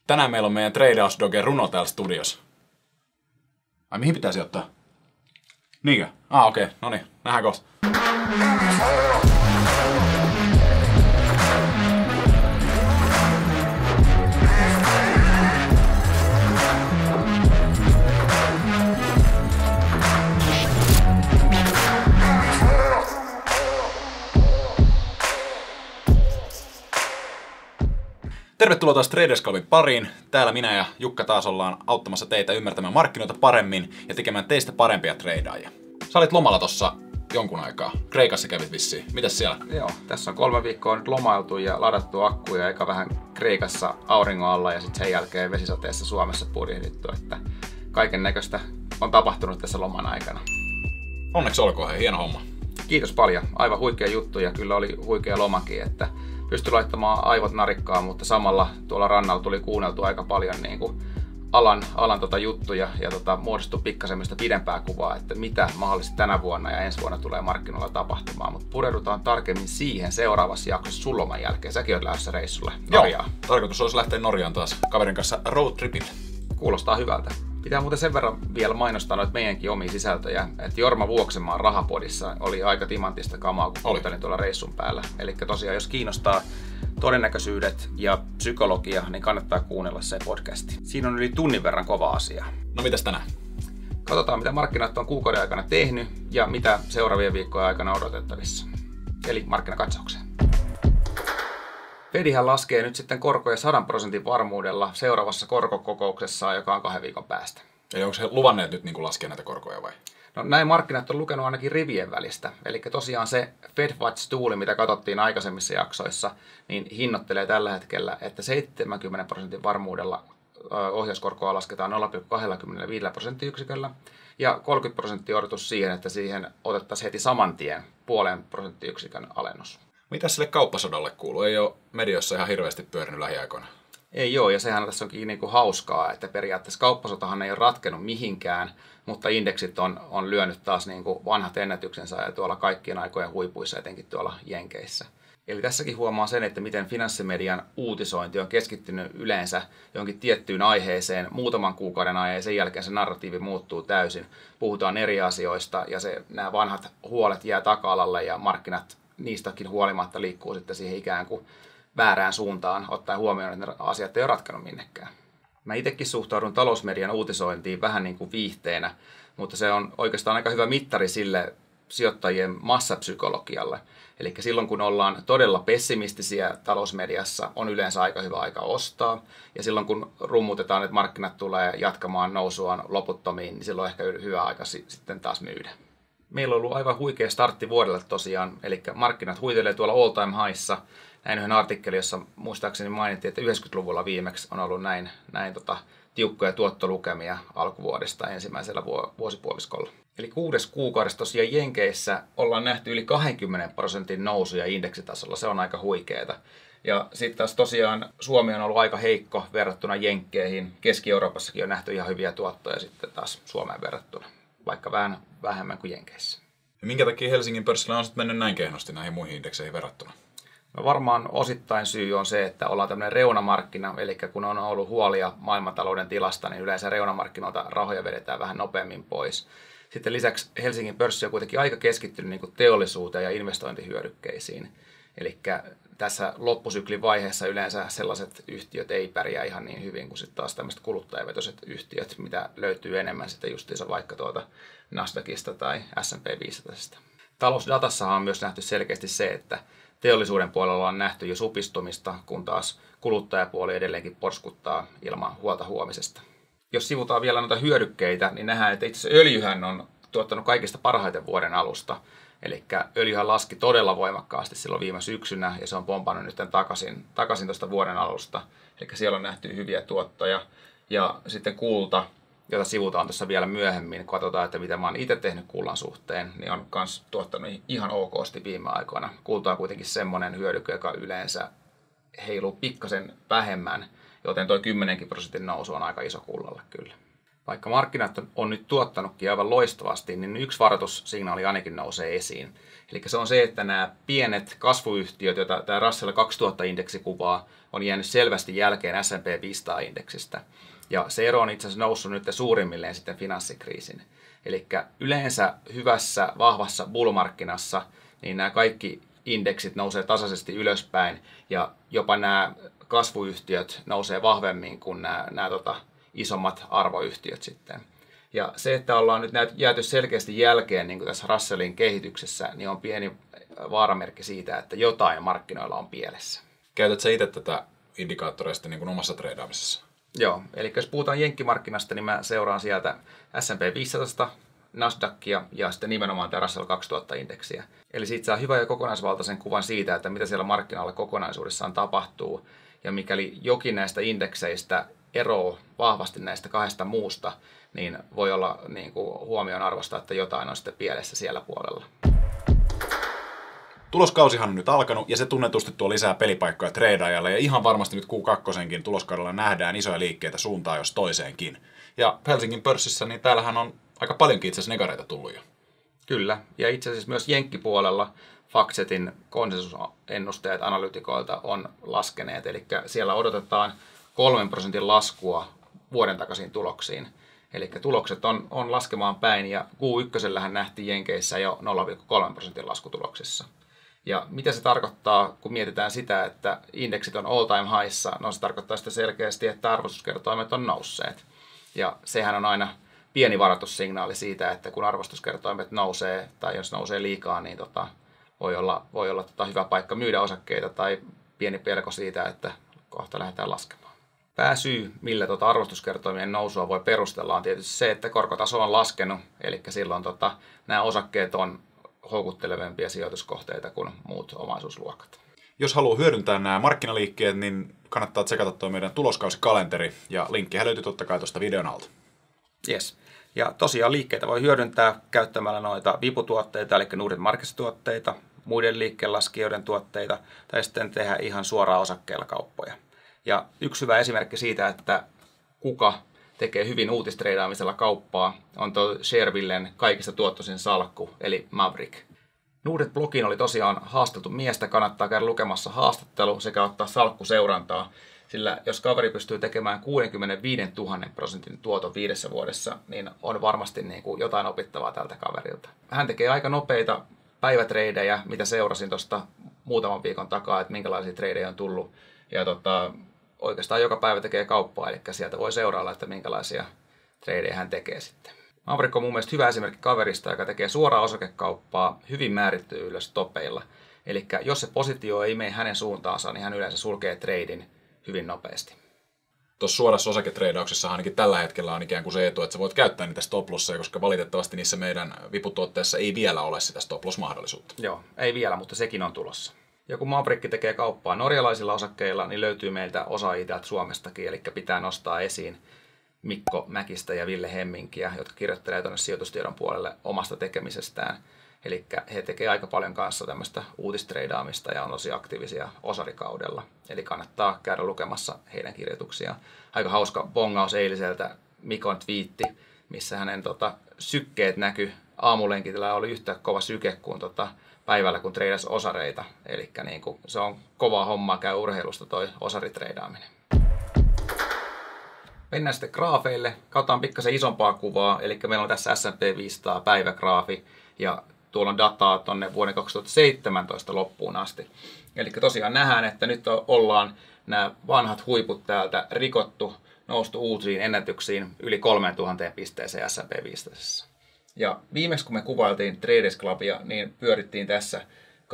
Tänään meillä on meidän Tradehouse Dogen runo täällä studiossa. Ai mihin pitäisi ottaa? Niinkö? Okei. Noniin. Nähdään kohta. Tervetuloa taas Traders Clubin pariin. Täällä minä ja Jukka taas ollaan auttamassa teitä ymmärtämään markkinoita paremmin ja tekemään teistä parempia tradeaajia. Sä olit lomalla tossa jonkun aikaa. Kreikassa kävit vissiin. Mitäs siellä? Joo, tässä on 3 viikkoa nyt lomailtu ja ladattu akkuja, eikä vähän Kreikassa auringon alla ja sitten sen jälkeen vesisateessa Suomessa purjehdittu, että kaiken näköistä on tapahtunut tässä loman aikana. Onneksi olkoon, hei, hieno homma. Kiitos paljon. Aivan huikea juttu ja kyllä oli huikea lomakin, että pystyi laittamaan aivot narikkaan, mutta samalla tuolla rannalla tuli kuunneltu aika paljon niin kuin alan juttuja ja muodostui pikkasen pidempää kuvaa, että mitä mahdollisesti tänä vuonna ja ensi vuonna tulee markkinoilla tapahtumaan. Mutta pureudutaan tarkemmin siihen seuraavassa jaksossa sun loman jälkeen. Säkin olet lähdössä reissulle Norjaan. Joo, tarkoitus olisi lähteä Norjaan taas kaverin kanssa roadtripille. Kuulostaa hyvältä. Pitää muuten sen verran vielä mainostaa noita meidänkin omia sisältöjä, että Jorma Vuoksenmaan Rahapodissa oli aika timantista kamaa, kun kuuntelin tuolla reissun päällä. Eli tosiaan, jos kiinnostaa todennäköisyydet ja psykologia, niin kannattaa kuunnella se podcasti. Siinä on yli tunnin verran kova asia. No mitäs tänään? Katsotaan, mitä markkinat on kuukauden aikana tehnyt ja mitä seuraavien viikkojen aikana odotettavissa. Eli markkinakatsaukseen. Fedihän laskee nyt sitten korkoja 100% varmuudella seuraavassa korkokokouksessa, joka on 2 viikon päästä. Eli onko he luvanneet nyt niin laskea näitä korkoja vai? No näin markkinat on lukenut ainakin rivien välistä. Eli tosiaan se FedWatch-tuuli, mitä katsottiin aikaisemmissa jaksoissa, niin hinnoittelee tällä hetkellä, että 70% varmuudella ohjauskorkoa lasketaan 0,25 prosenttiyksiköllä ja 30% odotus siihen, että siihen otettaisiin heti saman tien 0,5 prosenttiyksikön alennus. Mitäs sille kauppasodalle kuuluu? Ei ole mediossa ihan hirveästi pyörinyt lähiaikoina. Ei ole, ja sehän tässä onkin niin kuin hauskaa, että periaatteessa kauppasotahan ei ole ratkennut mihinkään, mutta indeksit on lyönyt taas niin kuin vanhat ennätyksensä ja tuolla kaikkien aikojen huipuissa, etenkin tuolla Jenkeissä. Eli tässäkin huomaa sen, että miten finanssimedian uutisointi on keskittynyt yleensä johonkin tiettyyn aiheeseen muutaman kuukauden ajan ja sen jälkeen se narratiivi muuttuu täysin. Puhutaan eri asioista ja nämä vanhat huolet jää taka-alalle ja markkinat niistäkin huolimatta liikkuu sitten siihen ikään kuin väärään suuntaan, ottaen huomioon, että ne asiat ei ole ratkannut minnekään. Mä itsekin suhtaudun talousmedian uutisointiin vähän niin kuin viihteenä, mutta se on oikeastaan aika hyvä mittari sille sijoittajien massapsykologialle. Eli silloin kun ollaan todella pessimistisiä talousmediassa, on yleensä aika hyvä aika ostaa. Ja silloin kun rummutetaan, että markkinat tulee jatkamaan nousuaan loputtomiin, niin silloin on ehkä hyvä aika sitten taas myydä. Meillä on ollut aivan huikea startti vuodelle tosiaan, eli markkinat huitelee tuolla all time highissa. Näin yhden artikkelin, jossa muistaakseni mainittiin, että 90-luvulla viimeksi on ollut näin tiukkoja tuottolukemia alkuvuodesta ensimmäisellä vuosipuoliskolla. Eli 6 kuukaudessa tosiaan Jenkeissä ollaan nähty yli 20% nousuja indeksitasolla, se on aika huikeeta. Ja sitten taas tosiaan Suomi on ollut aika heikko verrattuna Jenkkeihin. Keski-Euroopassakin on nähty ihan hyviä tuottoja sitten taas Suomeen verrattuna, vaikka vähän vähemmän kuin Jenkeissä. Ja minkä takia Helsingin pörssillä on sitten mennyt näin kehnosti näihin muihin indekseihin verrattuna? No varmaan osittain syy on se, että ollaan tämmöinen reunamarkkina, eli kun on ollut huolia maailmantalouden tilasta, niin yleensä reunamarkkinoilta rahoja vedetään vähän nopeammin pois. Sitten lisäksi Helsingin pörssi on kuitenkin aika keskittynyt niin kuin teollisuuteen ja investointihyödykkeisiin. Eli tässä loppusyklin vaiheessa yleensä sellaiset yhtiöt ei pärjää ihan niin hyvin kuin sitten taas tämmöiset kuluttajavetoiset yhtiöt, mitä löytyy enemmän sitten justiinsa vaikka tuolta Nasdaqista tai S&P 500. Talousdatassahan on myös nähty selkeästi se, että teollisuuden puolella on nähty jo supistumista, kun taas kuluttajapuoli edelleenkin porskuttaa ilman huolta huomisesta. Jos sivutaan vielä noita hyödykkeitä, niin nähdään, että itse asiassa öljyhän on tuottanut kaikista parhaiten vuoden alusta. Eli öljyhän laski todella voimakkaasti silloin viime syksynä ja se on pompannut nyt takaisin tuosta vuoden alusta. Eli siellä on nähty hyviä tuottoja. Ja sitten kulta, jota sivutaan tuossa vielä myöhemmin, kun katsotaan, että mitä mä oon itse tehnyt kullan suhteen, niin on myös tuottanut ihan okosti viime aikoina. Kulta on kuitenkin semmoinen hyödyke, joka yleensä heiluu pikkasen vähemmän, joten toi 10% nousu on aika iso kullalle kyllä. Vaikka markkinat on nyt tuottanutkin aivan loistavasti, niin yksi varoitussignaali ainakin nousee esiin. Eli se on se, että nämä pienet kasvuyhtiöt, joita tämä Russell 2000-indeksi kuvaa, on jäänyt selvästi jälkeen S&P 500-indeksistä. Ja se ero on itse asiassa noussut nyt suurimmilleen sitten finanssikriisin. Eli yleensä hyvässä, vahvassa bull-markkinassa niin nämä kaikki indeksit nousee tasaisesti ylöspäin ja jopa nämä kasvuyhtiöt nousee vahvemmin kuin nämä isommat arvoyhtiöt sitten. Ja se, että ollaan nyt jääty selkeästi jälkeen niin kuin tässä Russellin kehityksessä, niin on pieni vaaramerkki siitä, että jotain markkinoilla on pielessä. Käytätkö itse tätä indikaattoria sitten niin kuin omassa treidaamisessa? Joo, eli jos puhutaan jenkkimarkkinasta, niin mä seuraan sieltä S&P 500, Nasdaqia ja sitten nimenomaan tämä Russell 2000-indeksiä. Eli siitä saa hyvän ja kokonaisvaltaisen kuvan siitä, että mitä siellä markkinoilla kokonaisuudessaan tapahtuu. Ja mikäli jokin näistä indekseistä eroaa vahvasti näistä kahdesta muusta, niin voi olla niin kuin huomioon arvosta, että jotain on sitten pielessä siellä puolella. Tuloskausihan on nyt alkanut ja se tunnetusti tuo lisää pelipaikkoja treidaajalle ja ihan varmasti nyt Q2:nkin tuloskaudella nähdään isoja liikkeitä suuntaan jos toiseenkin. Ja Helsingin pörssissä, niin täällähän on aika paljonkin itse asiassa negareita tullut jo. Kyllä, ja itse asiassa myös jenkkipuolella FactSetin konsensusennusteet analytikoilta on laskeneet, eli siellä odotetaan 3% laskua vuoden takaisin tuloksiin. Eli tulokset on laskemaan päin ja Q1:llähän nähtiin Jenkeissä jo 0,3% laskutuloksissa. Ja mitä se tarkoittaa, kun mietitään sitä, että indeksit on all time highissa, no se tarkoittaa sitä selkeästi, että arvostuskertoimet on nousseet. Ja sehän on aina pieni varoitussignaali siitä, että kun arvostuskertoimet nousee tai jos nousee liikaa, niin voi olla hyvä paikka myydä osakkeita tai pieni pelko siitä, että kohta lähdetään laskemaan. Pääsyy, millä arvostuskertoimien nousua voi perustella, on tietysti se, että korkotaso on laskenut, eli silloin nämä osakkeet on houkuttelevempia sijoituskohteita kuin muut omaisuusluokat. Jos haluaa hyödyntää nämä markkinaliikkeet, niin kannattaa tsekata tuo meidän tuloskausikalenteri ja linkkihän löytyy totta kai tuosta videon alta. Yes. Ja tosiaan liikkeitä voi hyödyntää käyttämällä noita viputuotteita, eli Nordnet Markets-tuotteita, muiden liikkeenlaskijoiden tuotteita, tai sitten tehdä ihan suoraan osakkeilla kauppoja. Ja yksi hyvä esimerkki siitä, että kuka tekee hyvin uutistreidaamisella kauppaa, on tuo Sharevillen kaikista tuottoisin salkku, eli Maverick. Nordnet-blogiin oli tosiaan haasteltu miestä, kannattaa käydä lukemassa haastattelu sekä ottaa salkkuseurantaa, sillä jos kaveri pystyy tekemään 65 000% tuoton 5 vuodessa, niin on varmasti niin kuin jotain opittavaa tältä kaverilta. Hän tekee aika nopeita päivätreidejä, mitä seurasin tuosta muutaman viikon takaa, että minkälaisia treidejä on tullut. Ja oikeastaan joka päivä tekee kauppaa, eli sieltä voi seurailla, että minkälaisia treidejä hän tekee sitten. Maverick on mun mielestä hyvä esimerkki kaverista, joka tekee suoraa osakekauppaa hyvin määrittyillä stopeilla. Eli jos se positio ei mene hänen suuntaansa, niin hän yleensä sulkee treidin hyvin nopeasti. Tuossa suorassa osaketreidauksessa ainakin tällä hetkellä on ikään kuin se etu, että sä voit käyttää niitä stop-losseja, koska valitettavasti niissä meidän viputuotteissa ei vielä ole sitä stop-loss-mahdollisuutta. Joo, ei vielä, mutta sekin on tulossa. Ja kun Maverick tekee kauppaa norjalaisilla osakkeilla, niin löytyy meiltä osaajia täältä Suomestakin, eli pitää nostaa esiin Mikko Mäkistä ja Ville Hemminkiä, jotka kirjoittelee tuonne sijoitustiedon puolelle omasta tekemisestään. Eli he tekee aika paljon kanssa tämmöistä uutistreidaamista ja on tosi aktiivisia osarikaudella. Eli kannattaa käydä lukemassa heidän kirjoituksiaan. Aika hauska bongaus eiliseltä Mikon twiitti, missä hänen sykkeet näkyi. Aamulenkillä oli yhtä kova syke kuin päivällä, kun treidasi osareita. Eli niin se on kovaa hommaa käy urheilusta toi osaritreidaaminen. Mennään sitten graafeille. Katsotaan pikkasen isompaa kuvaa. Eli meillä on tässä S&P 500 päivägraafi ja tuolla on dataa tuonne vuoden 2017 loppuun asti. Eli tosiaan nähdään, että nyt ollaan nämä vanhat huiput täältä rikottu, noustu uusiin ennätyksiin yli 3000 pisteeseen S&P 500. Ja viimeksi kun me kuvailtiin Traders Clubia, niin pyörittiin tässä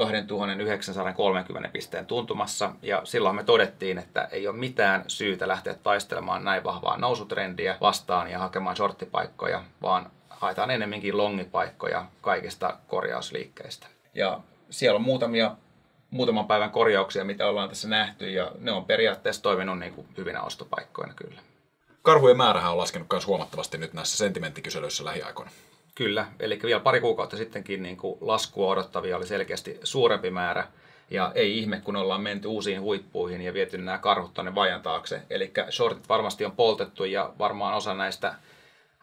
2930 pisteen tuntumassa. Ja silloin me todettiin, että ei ole mitään syytä lähteä taistelemaan näin vahvaa nousutrendiä vastaan ja hakemaan shorttipaikkoja, vaan haetaan enemmänkin longipaikkoja kaikista korjausliikkeistä. Ja siellä on muutaman päivän korjauksia, mitä ollaan tässä nähty, ja ne on periaatteessa toiminut niin kuin hyvinä ostopaikkoina kyllä. Karhujen määrähän on laskenut myös huomattavasti nyt näissä sentimenttikyselyissä lähiaikoina. Kyllä, eli vielä pari kuukautta sittenkin niin kuin laskua odottavia oli selkeästi suurempi määrä, ja ei ihme, kun ollaan menty uusiin huippuihin ja viety nämä karhut tuonne vajan taakse. Eli shortit varmasti on poltettu, ja varmaan osa näistä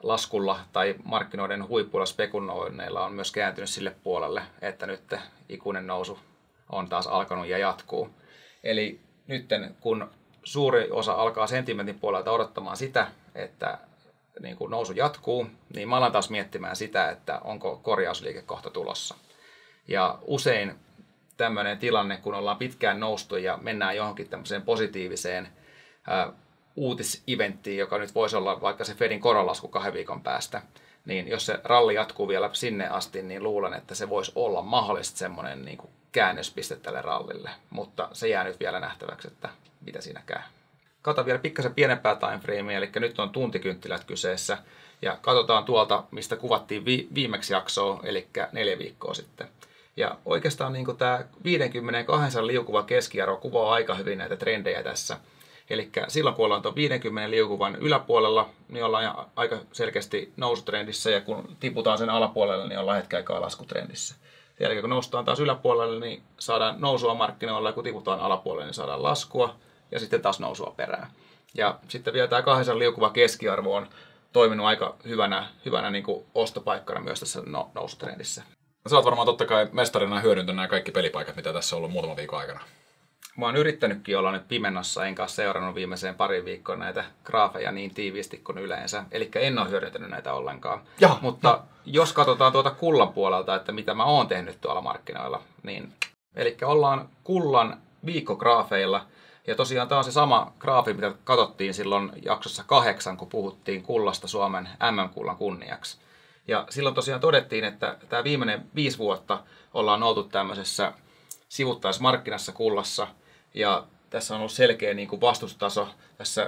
laskulla tai markkinoiden huipuilla spekuloinneilla on myös kääntynyt sille puolelle, että nyt ikuinen nousu on taas alkanut ja jatkuu. Eli nyt kun suuri osa alkaa sentimentin puolelta odottamaan sitä, että niin kun nousu jatkuu, niin mä alan taas miettimään sitä, että onko korjausliike kohta tulossa. Ja usein tämmöinen tilanne, kun ollaan pitkään noustu ja mennään johonkin tämmöiseen positiiviseen uutisiventtiin, joka nyt voisi olla vaikka se Fedin koronlasku 2 viikon päästä, niin jos se ralli jatkuu vielä sinne asti, niin luulen, että se voisi olla mahdollisesti semmoinen niin kuin käännöspiste tälle rallille, mutta se jää nyt vielä nähtäväksi, että mitä siinä käy. Katsotaan vielä pikkasen pienempää timeframea, eli nyt on tuntikynttilät kyseessä, ja katsotaan tuolta, mistä kuvattiin viimeksi jaksoa, eli 4 viikkoa sitten. Ja oikeastaan niin tämä 52 liukuva keskiarvo kuvaa aika hyvin näitä trendejä tässä. Eli silloin kun ollaan tuon 50 liukuvan yläpuolella, niin ollaan aika selkeästi nousutrendissä, ja kun tiputaan sen alapuolelle, niin ollaan hetken aikaa laskutrendissä. Sen jälkeen kun noustaan taas yläpuolelle, niin saadaan nousua markkinoilla, ja kun tiputaan alapuolelle, niin saadaan laskua, ja sitten taas nousua perään. Ja sitten vielä tämä 2 liukuva keskiarvo on toiminut aika hyvänä niin kuin ostopaikkana myös tässä nousutrendissä. Sä oot varmaan totta kai mestarina hyödyntänyt nämä kaikki pelipaikat, mitä tässä on ollut muutaman viikon aikana. Mä oon yrittänytkin olla nyt pimennossa, enkä ole seurannut viimeiseen 2 viikkoon näitä graafeja niin tiiviisti kuin yleensä. Eli en ole hyödyntänyt näitä ollenkaan. Mutta jos katsotaan tuota kullan puolelta, että mitä mä oon tehnyt tuolla markkinoilla, niin eli ollaan kullan viikkograafeilla. Ja tosiaan tämä on se sama graafi, mitä katsottiin silloin jaksossa 8, kun puhuttiin kullasta Suomen MM-kullan kunniaksi. Ja silloin tosiaan todettiin, että tämä viimeinen 5 vuotta ollaan oltu tämmöisessä sivuttaismarkkinassa kullassa. Ja tässä on ollut selkeä niin kuin vastustaso tässä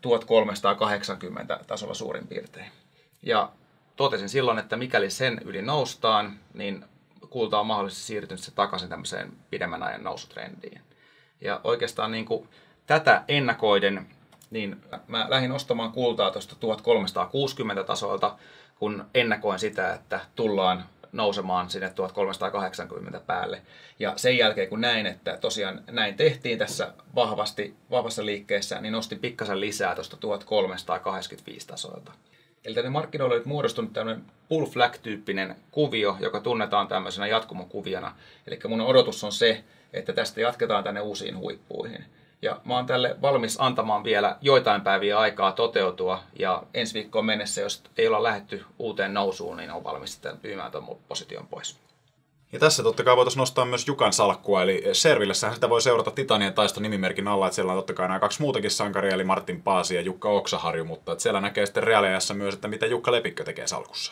1380 tasolla suurin piirtein. Ja totesin silloin, että mikäli sen yli noustaan, niin kulta on mahdollisesti siirtynyt se takaisin tämmöiseen pidemmän ajan nousutrendiin. Ja oikeastaan niin kuin tätä ennakoiden, niin mä lähdin ostamaan kultaa tuosta 1360 tasolta, kun ennakoin sitä, että tullaan nousemaan sinne 1380 päälle. Ja sen jälkeen kun näin, että tosiaan näin tehtiin tässä vahvassa liikkeessä, niin nostin pikkasen lisää tuosta 1385 tasolta. Eli tänne markkinoille on nyt muodostunut tämmöinen pull flag-tyyppinen kuvio, joka tunnetaan tämmöisenä jatkumokuviona. Eli mun odotus on se, että tästä jatketaan tänne uusiin huippuihin. Ja mä oon tälle valmis antamaan vielä joitain päiviä aikaa toteutua, ja ensi viikkoon mennessä, jos ei olla lähdetty uuteen nousuun, niin on valmis sitten myymään tuon position pois. Ja tässä totta kai voitaisiin nostaa myös Jukan salkkua, eli Servillässähän sitä voi seurata Titanien taiston nimimerkin alla, että siellä on totta kai nämä 2 muutakin sankaria, eli Martin Paasi ja Jukka Oksaharju, mutta että siellä näkee sitten reaaliajassa myös, että mitä Jukka Lepikkö tekee salkussa.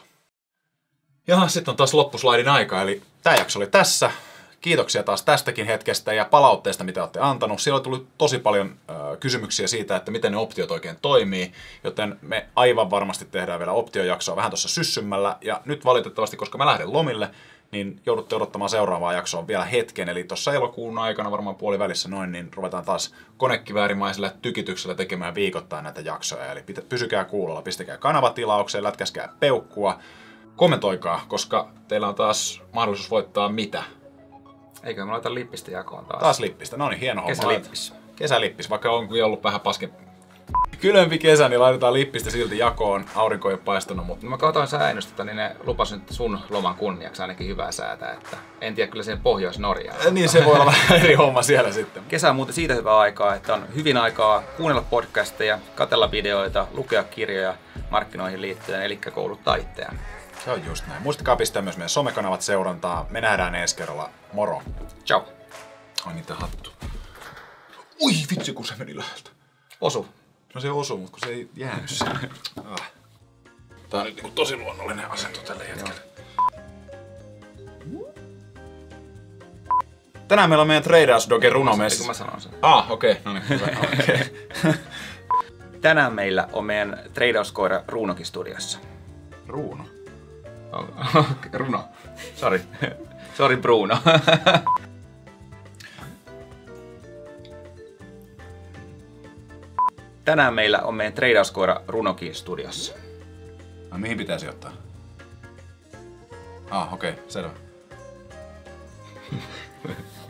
Ja sitten on taas loppuslaidin aika, eli tämä jakso oli tässä. Kiitoksia taas tästäkin hetkestä ja palautteesta, mitä olette antanut. Siellä on tullut tosi paljon kysymyksiä siitä, että miten ne optiot oikein toimii, joten me aivan varmasti tehdään vielä optiojaksoa vähän tuossa syssymmällä. Ja nyt valitettavasti, koska mä lähden lomille, niin joudutte odottamaan seuraavaa jaksoa vielä hetken. Eli tuossa elokuun aikana, varmaan puolivälissä noin, niin ruvetaan taas konekiväärimaisella tykityksellä tekemään viikoittain näitä jaksoja. Eli pysykää kuulolla, pistäkää kanavatilaukseen, lätkäskää peukkua, kommentoikaa, koska teillä on taas mahdollisuus voittaa mitä? Eikö me laita lippistä jakoon taas? Taas lippistä, no niin, hieno homma. Kesälippis. Kesälippis, vaikka on ollut vähän kylmempi kesä, niin laitetaan lippistä silti jakoon. Aurinko ei ole paistanut, mutta... No mä katsoin sääennusta, niin ne lupasin sun loman kunniaksi ainakin hyvää säätä, että en tiedä kyllä sen Pohjois-Norjaan. Niin se voi olla vähän eri homma siellä sitten. Kesä on muuten siitä hyvää aikaa, että on hyvin aikaa kuunnella podcasteja, katsella videoita, lukea kirjoja markkinoihin liittyen, eli kouluttaa itseään. Se on just näin. Muistakaa pistää myös meidän somekanavat seurantaa. Me nähdään ensi kerralla. Moro. Ciao. Ai niitä hattu. Ui vitsi, kun se meni läheltä. Osu. No se osui, mutta kun se ei jäänyt sinne. Tää on nyt niinku tosi luonnollinen asento tälle jätkelle. Tänään meillä on meidän Traders Doge runomessissä. Kun mä sanon sen. Okei. No niin, hyvä. Okay. Tänään meillä on meidän treidauskoira Ruunokin studiossa. Ruuno? Runo. Sorry Bruno. Tänään meillä on meidän treidauskoira Runokin studiossa. No mihin pitäisi ottaa? Okei, selvä.